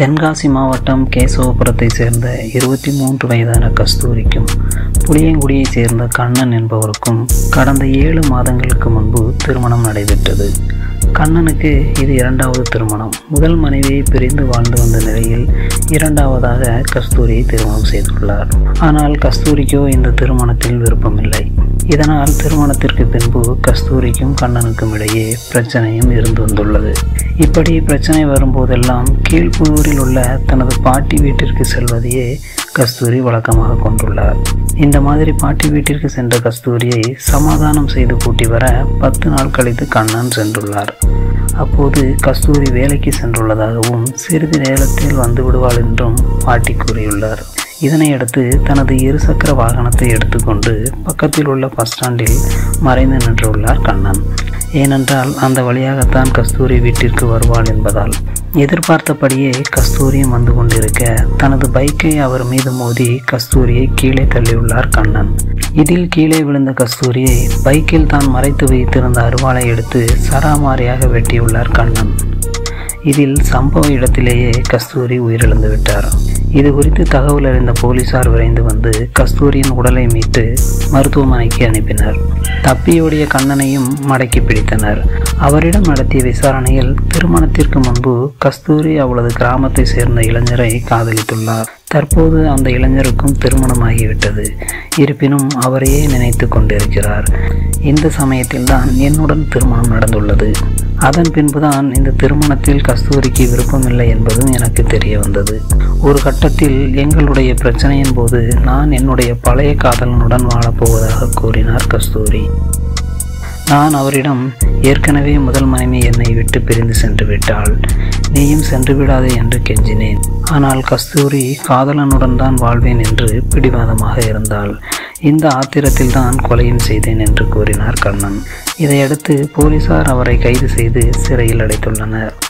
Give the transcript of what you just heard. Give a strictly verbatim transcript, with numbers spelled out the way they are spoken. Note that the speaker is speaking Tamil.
தென்காசி மாவட்டம் கேசவபுரத்தை சேர்ந்த இருபத்தி மூன்று வயதான கஸ்தூரிக்கும் புளியங்குடியைச் சேர்ந்த கண்ணன் என்பவருக்கும் கடந்த ஏழு மாதங்களுக்கு முன்பு திருமணம் நடைபெற்றது. கண்ணனுக்கு இது இரண்டாவது திருமணம். முதல் மனைவியை பிரிந்து வாழ்ந்து வந்த நிலையில் இரண்டாவதாக கஸ்தூரியை திருமணம் செய்துள்ளார். ஆனால் கஸ்தூரிக்கோ இந்த திருமணத்தில் விருப்பமில்லை. இதனால் திருமணத்திற்கு பின்பு கஸ்தூரிக்கும் கண்ணனுக்கும் இடையே பிரச்சனையும் இருந்து வந்துள்ளது. இப்படி பிரச்சனை வரும்போதெல்லாம் கீழ்ப்புதூரில் உள்ள தனது பாட்டி வீட்டிற்கு செல்வதையே கஸ்தூரி வழக்கமாக கொண்டுள்ளார். இந்த மாதிரி பாட்டி வீட்டிற்கு சென்ற கஸ்தூரியை சமாதானம் செய்து கூட்டி வர பத்து நாள் கழித்து கண்ணன் சென்றுள்ளார். அப்போது கஸ்தூரி வேலைக்கு சென்றுள்ளதாகவும் சிறிது நேரத்தில் வந்து விடுவாள் என்றும் பாட்டி கூறியுள்ளார். இதனையடுத்து தனது இருசக்கர வாகனத்தை எடுத்துக்கொண்டு பக்கத்தில் உள்ள பஸ் ஸ்டாண்டில் மறைந்து நின்றுள்ளார் கண்ணன். ஏனென்றால் அந்த வழியாகத்தான் கஸ்தூரி வீட்டிற்கு வருவாள் என்பதால். எதிர்பார்த்தபடியே கஸ்தூரியும் வந்து கொண்டிருக்க தனது பைக்கை அவர் மீது மோதி கஸ்தூரியை கீழே தள்ளியுள்ளார் கண்ணன். இதில் கீழே விழுந்த கஸ்தூரியை பைக்கில் தான் மறைத்து வைத்திருந்த அருவாளை எடுத்து சராமாரியாக வெட்டியுள்ளார் கண்ணன். இதில் சம்பவ இடத்திலேயே கஸ்தூரி உயிரிழந்து விட்டார். இது குறித்து தகவல் அறிந்த போலீசார் விரைந்து வந்து கஸ்தூரியின் உடலை மீட்டு மருத்துவமனைக்கு அனுப்பினர். தப்பியோடிய கண்ணனையும் மடக்கி பிடித்தனர். அவரிடம் நடத்திய விசாரணையில் திருமணத்திற்கு முன்பு கஸ்தூரி அவளது கிராமத்தை சேர்ந்த இளைஞரை காதலித்துள்ளார். தற்போது அந்த இளைஞருக்கும் திருமணமாகிவிட்டது. இருப்பினும் அவரையே நினைத்து கொண்டிருக்கிறார். இந்த சமயத்தில்தான் என்னுடன் திருமணம் நடந்துள்ளது. அதன் பின்புதான் இந்த திருமணத்தில் கஸ்தூரிக்கு விருப்பமில்லை என்பதும் எனக்கு தெரிய வந்தது. ஒரு கட்டத்தில் எங்களுடைய பிரச்சனையின் போது நான் என்னுடைய பழைய காதலனுடன் வாழப்போவதாக கூறினார் கஸ்தூரி. நான் அவரிடம் ஏற்கனவே முதல் மனைவி என்னை விட்டு பிரிந்து சென்று விட்டாள், நீயும் சென்று விடாதே என்று கெஞ்சினேன். ஆனால் கஸ்தூரி காதலனுடன் தான் வாழ்வேன் என்று பிடிவாதமாக இருந்தாள். இந்த ஆத்திரத்தில் தான் கொலையும் செய்தேன் என்று கூறினார் கண்ணன். இதையடுத்து போலீசார் அவரை கைது செய்து சிறையில் அடைத்துள்ளனர்.